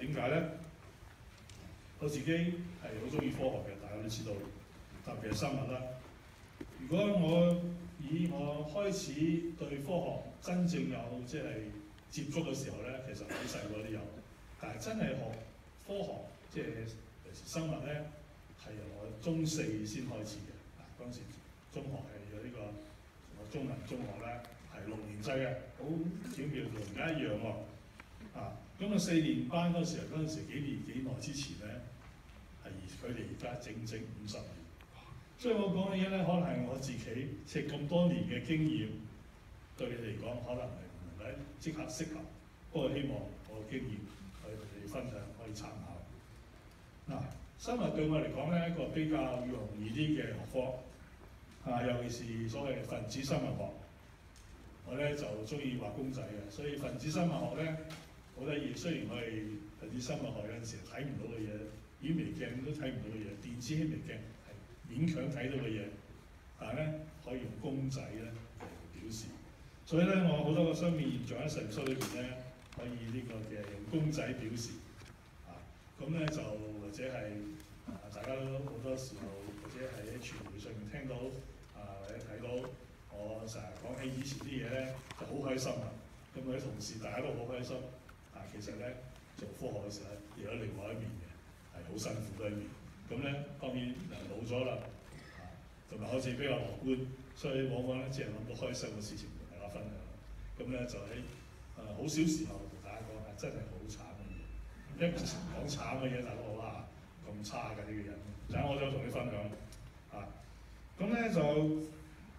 點解咧？我自己係好中意科學嘅，大家都知道，特別係生物啦。如果以我開始對科學真正有即係接觸嘅時候咧，其實好細個都有，但係真係學科學即係尤其是生物咧，係由我中四先開始嘅。嗱，嗰陣時中學係有呢個我中文中學咧係6年制嘅，好巧妙同而家一樣喎。咁啊4年班嗰時候，幾耐之前咧，係距離而家整整50年。所以我講嘅嘢咧，可能係我自己即係咁多年嘅經驗，對你嚟講可能係唔係即刻適合。不過希望我嘅經驗可以同你哋分享，可以參考。嗱，生物對我嚟講咧，一個比較容易啲嘅學科，尤其是所謂分子生物學。我咧就中意畫公仔嘅，所以分子生物學咧好得意。雖然我係分子生物學有陣時睇唔到嘅嘢，顯微鏡都睇唔到嘅嘢，電子顯微鏡係勉強睇到嘅嘢，但係咧可以用公仔咧嚟表示。所以咧，我好多個生命現象喺實驗室裏邊咧，可以呢個嘅用公仔表示。咁咧就或者係大家都好多時候，或者係喺傳媒上面聽到或者睇到。我成日講起以前啲嘢咧，就好開心啊！咁我啲同事大家都好開心，但係其實咧做科學嘅時候亦有另外一面嘅，係好辛苦嘅一面。咁咧當然老咗啦，同埋我自己比較樂觀，所以往往咧只係諗到開心嘅事情同大家分享。咁咧就喺好少時候同大家講係真係好慘嘅嘢。一講慘嘅嘢，大佬哇咁差嘅呢個人，陣間我想同你分享咁咧就。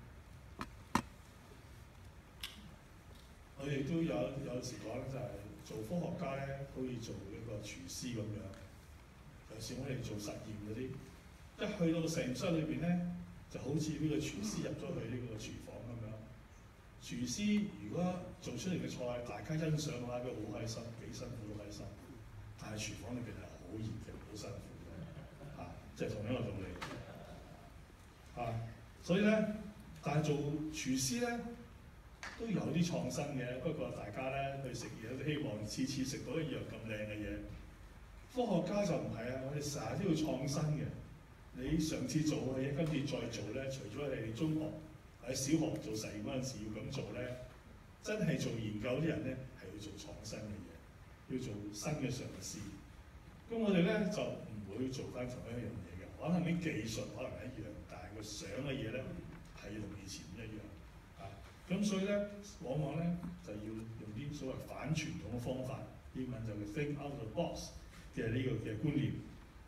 我哋都有時講咧，就係做科學家咧，好似做一個廚師咁樣。尤其是我哋做實驗嗰啲，一去到實驗室裏邊咧，就好似呢個廚師入咗去呢個廚房咁樣。廚師如果做出嚟嘅菜大家欣賞嘅話，佢好開心，幾辛苦都開心。但係廚房裏邊係好熱嘅，好辛苦嘅，即係同一個道理。所以咧，但係做廚師咧。都有啲創新嘅，不過大家咧去食嘢都希望次次食到一樣咁靚嘅嘢。科學家就唔係啊，我哋成日都要創新嘅。你上次做嘅嘢，今次再做咧，除咗你中學喺小學做實驗嗰陣時要咁做咧，真係做研究啲人咧係要做創新嘅嘢，要做新嘅嘗試。咁我哋咧就唔會做翻同一樣嘢嘅，可能啲技術可能係一樣，但係個想嘅嘢咧係同以前唔一樣。咁所以咧，往往咧就要用啲所謂反傳統嘅方法，英文就叫 think out of the box 嘅呢個嘅觀念。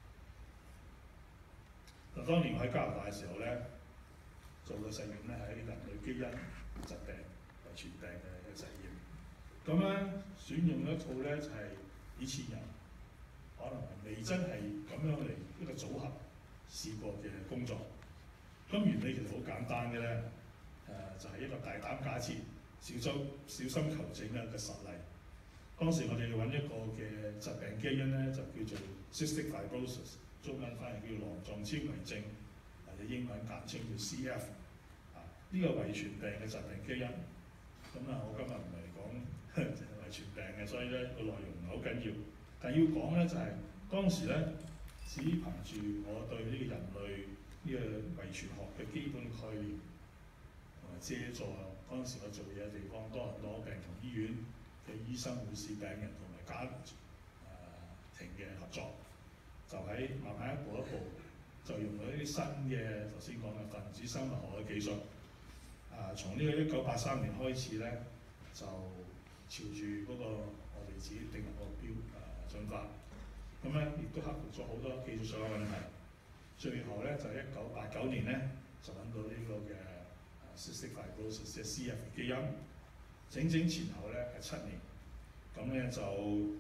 嗱，當年我喺加拿大嘅時候咧，做嘅實驗咧係人類基因疾病遺傳病嘅實驗。咁咧選用一套咧就係以前人可能係未真係咁樣嚟一個組合試過嘅工作。咁原理其實好簡單嘅咧。就係一個大膽假設、小心求證嘅實例。當時我哋揾一個嘅疾病基因咧，就叫做 cystic fibrosis， 中文翻譯叫囊狀纖維症，或者英文簡稱叫 CF。呢個遺傳病嘅疾病基因。我今日唔係講遺傳病嘅，所以咧個內容唔係好緊要。但係要講咧就係、當時咧，只憑住我對呢個人類呢個遺傳學嘅基本概念。同埋借助嗰陣時我做嘢嘅地方，多倫多病童醫院嘅醫生、護士、病人同埋家庭嘅合作，就喺慢慢一步一步，就用咗啲新嘅頭先講嘅分子生物學嘅技術。從呢個1983年開始咧，就朝住嗰個我哋自己定立個目標進發。咁咧亦都克服咗好多技術上嘅問題。最後咧就1989年咧就揾到呢個嘅。cystic fibrosis 即係 CF 基因，整前後咧係7年，咁咧就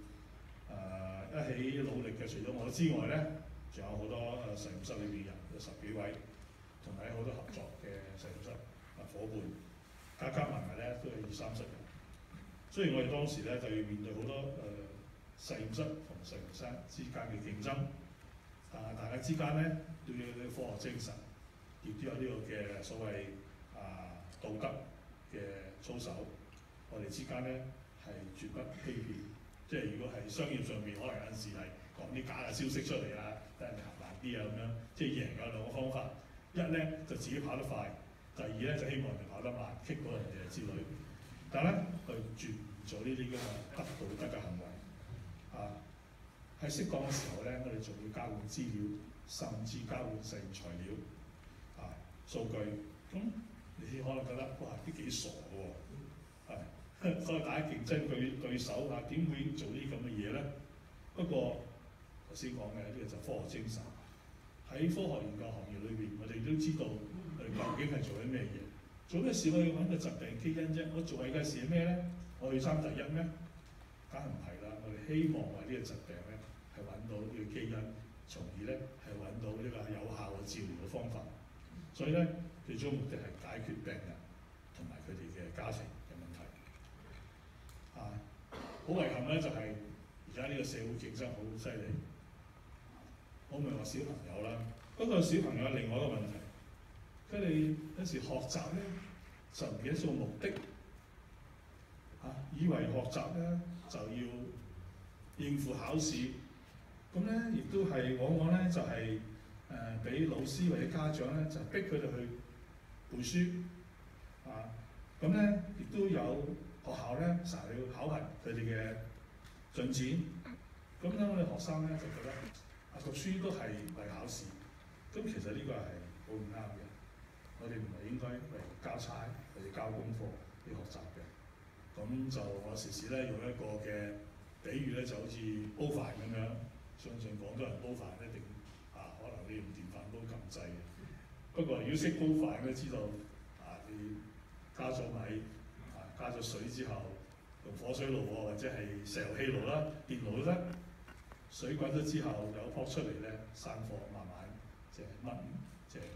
一起努力嘅，除咗我之外咧，仲有好多實驗室裏邊人有10幾位，同埋好多合作嘅實驗室伙伴，加埋咧都有20-30人。雖然我哋當時咧就要面對好多實驗室同實驗室之間嘅競爭，但係大家之間咧都要有啲科學精神，亦都有呢個嘅所謂道德嘅操守，我哋之間咧係絕不欺騙， 即係如果係商業上邊，可能有陣時係講啲假嘅消息出嚟啊，等人行慢啲啊咁樣。即係贏有兩個方法，一咧就自己跑得快，第二咧就希望人哋跑得慢，棘到人哋之類。但係咧，佢絕唔做呢啲咁嘅不道德嘅行為。喺適當嘅時候咧，我哋仲要交換資料，甚至交換實驗材料、數據。咁你可能覺得哇，啲幾傻嘅喎，所以大家競爭對手點會做啲咁嘅嘢咧？不過頭先講嘅呢個就科學精神。喺科學研究行業裏邊，我哋都知道我哋究竟係做緊咩嘢。做咩事我要揾個疾病基因啫？我做嘅事係咩咧？我要爭第一咩？梗係唔係啦！我哋希望為呢個疾病咧係揾到呢個基因，從而咧係揾到呢個有效嘅治療嘅方法。所以咧，最終目的係解決病人同埋佢哋嘅家庭嘅問題。好遺憾咧，就係而家呢個社會競爭好犀利。我唔係話小朋友啦，不過小朋友有另外一個問題，佢哋有時學習咧就唔記得做目的，以為學習咧就要應付考試，咁咧亦都係往往咧就係俾老師或者家長咧就逼佢哋去背書，咁咧亦都有學校咧成日要考核佢哋嘅進展，咁咧我哋學生咧就覺得讀書都係為考試，咁其實呢個係好唔啱嘅。我哋唔係應該為交差或者交功課去學習嘅。咁就我時時咧用一個嘅比喻咧，就好似煲飯咁樣。相信廣東人煲飯一定可能你用電飯煲撳掣嘅。不過如果識煲飯都知道你加咗米加咗水之後，用火水爐或者係石油氣爐啦、電爐都得。水滾咗之後，有泡出嚟咧，生火慢慢即係燜，即係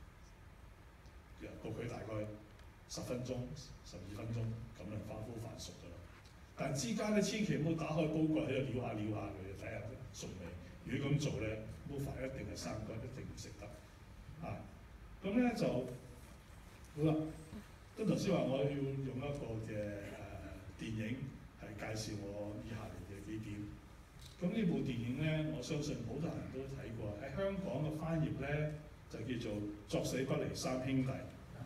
焗佢大概10分鐘、12分鐘，咁就翻煲飯熟㗎啦。但係之間咧，千祈唔好打開煲蓋喺度撩下佢，睇下熟未。如果咁做咧，煲飯一定係生乾，一定唔食得。咁咧就好啦。咁頭先話我要用一個嘅電影係介紹我以下嚟嘅幾點。咁呢部電影咧，我相信好多人都睇過。喺香港嘅翻譯咧，就叫做《作死不離三兄弟》。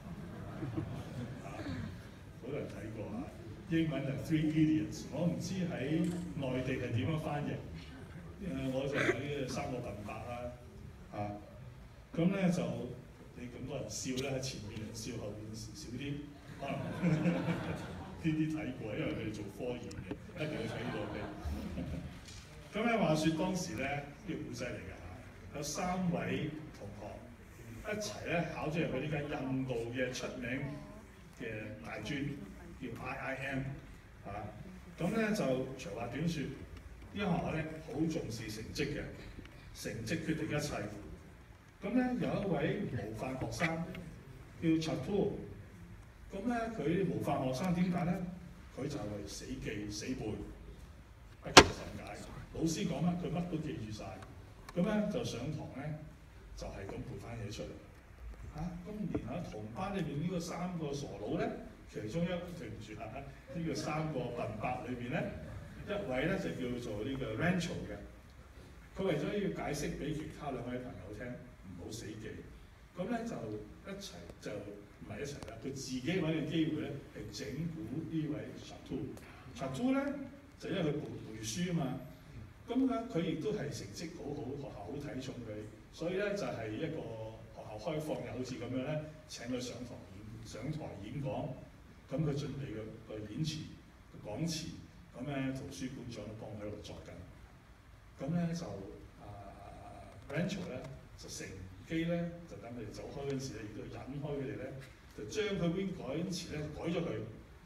好多人睇過英文係 Three Idiots。我唔知喺內地係點樣翻譯。我就喺三個笨伯啦。咁咧就你咁多人笑咧，喺前面人笑，後面少啲。可能呢啲睇過，因為佢哋做科研嘅，一定要睇過嘅。咁咧話説當時咧，呢個古仔嚟㗎，有3位同學一齊咧考咗入去呢間印度嘅出名嘅大專，叫 IIM 咁咧就長話短説，呢間學校咧好重視成績嘅，成績決定一切。咁咧有一位模範學生叫 Tsui， 咁咧佢模範學生點解咧？佢就係死記死背，不求甚解。老師講乜佢乜都記住晒，咁咧就上堂咧就係咁背翻嘢出嚟。咁然後同班裏邊呢個3個傻佬咧，其中對唔住呢個3個笨伯裏邊咧，一位咧就叫做呢個 Rancho 嘅，佢為咗要解釋俾其他2位朋友聽，唔好死記，咁咧就一齊就唔係一齊啦，佢自己揾嘅機會咧係整蠱呢位 Tsui 咧，就因為佢背書啊嘛。咁咧，佢亦都係成績好好，學校好睇重佢，所以咧就係一個學校開放日，好似咁樣咧請佢上台演講。咁佢準備個演詞、個講詞，咁咧圖書館長都幫佢喺度作緊。咁咧就Rancho 咧就乘機咧就等佢哋走開嗰陣時咧，亦都引開佢哋咧，就將佢邊改詞咧改咗佢。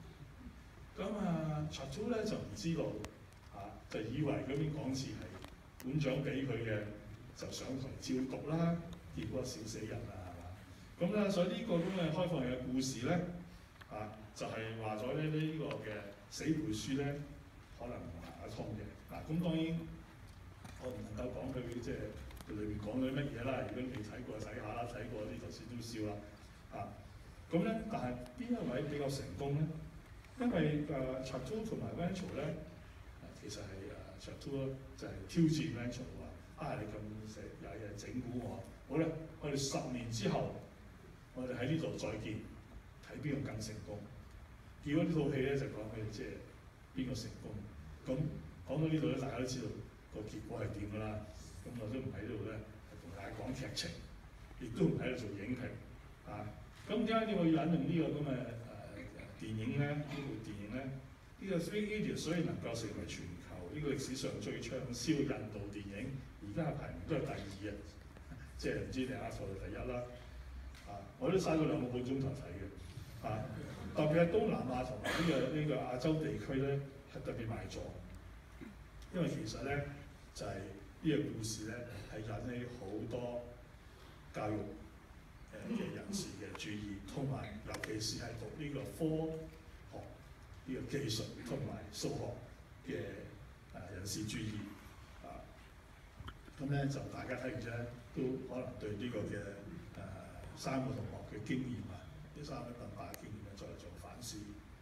咁Tsui 咧就唔知道。就以為嗰邊講詞係館長俾佢嘅，就上台照讀啦，結果笑死人啦，係嘛？咁咧，所以呢個咁嘅開放嘅故事咧，就係話咗咧呢個嘅死背書咧，可能唔行得通嘅。咁當然我唔能夠講佢即係裏邊講咗乜嘢啦。如果未睇過睇下啦，睇過啲頭先都笑啦。咁咧，但係邊一位比較成功咧？因為Tsui同埋 Rancho 咧。 其實係Chapter就係挑戰 Rachel 話你咁有人整蠱我，好咧，我哋10年之後，我哋喺呢度再見，睇邊個更成功。結果呢套戲咧就講佢即係邊個成功。咁講到呢度咧，大家都知道個結果係點㗎啦。咁我都唔喺度咧同大家講劇情，亦都唔喺度做影評啊。咁點解我要引用呢個咁嘅電影咧？呢部電影咧，呢個《Three Idiots》所以能夠成為全球呢個歷史上最暢銷嘅印度電影，而家係排名都係第2嘅，即係唔知定係壓錯到第1啦。我都嘥咗2個半鐘頭睇嘅。特別係東南亞同埋呢個亞洲地區咧，係特別賣座，因為其實咧就係呢個故事咧係引起好多教育嘅人士嘅注意，同埋尤其是係讀呢個科學、呢個技術同埋數學嘅人士注意。咁咧就大家睇完啫，都可能對呢個嘅3個同學嘅經驗呢3個笨伯嘅經驗再嚟做反思。